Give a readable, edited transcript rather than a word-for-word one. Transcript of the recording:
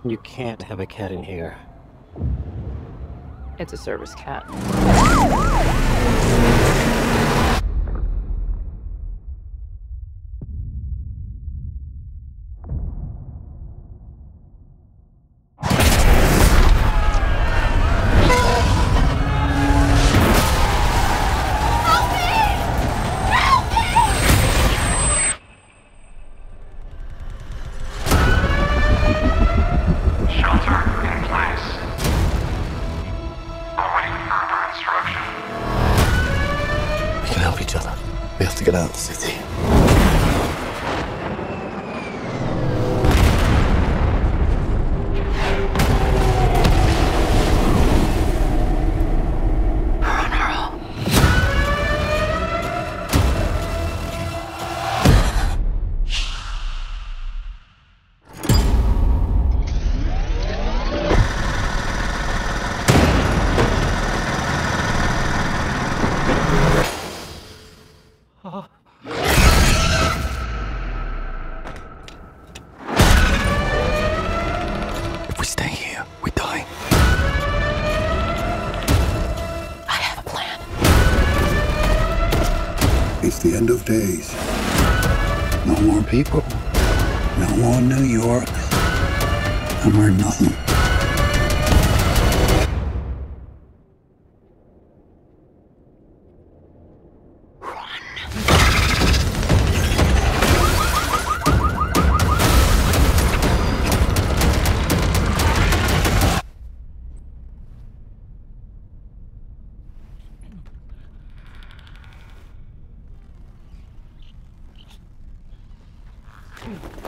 You can't have a cat in here. It's a service cat. Shelter in place. Awaiting further instruction. We can help each other. We have to get out of the city. If we stay here, we die. I have a plan. It's the end of days. No more people. No more New York. No more nothing. Run.